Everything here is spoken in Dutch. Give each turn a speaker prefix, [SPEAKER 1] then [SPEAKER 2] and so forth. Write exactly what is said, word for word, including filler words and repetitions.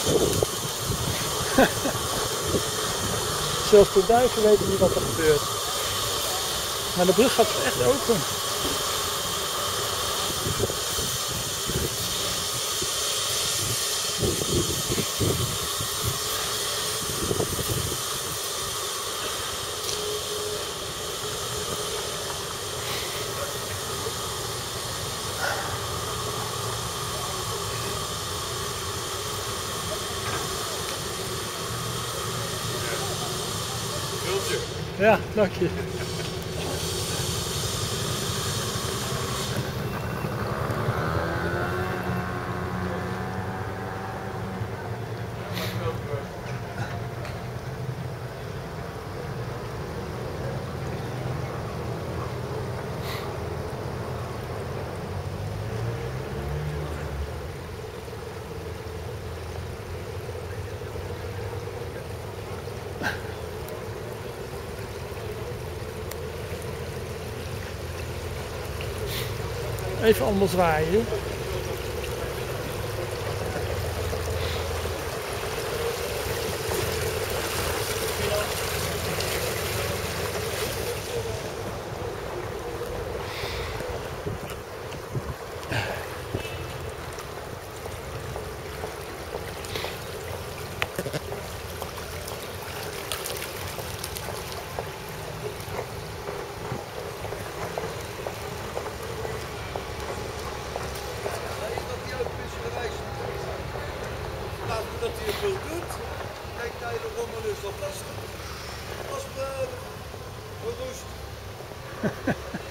[SPEAKER 1] Zelfs de duiven weten niet wat er gebeurt. Maar de brug gaat echt open. Ja, dank je. Even allemaal zwaaien.
[SPEAKER 2] Dat hij het veel doet. Kijk naar de rommel is dat lastig. Als we rust.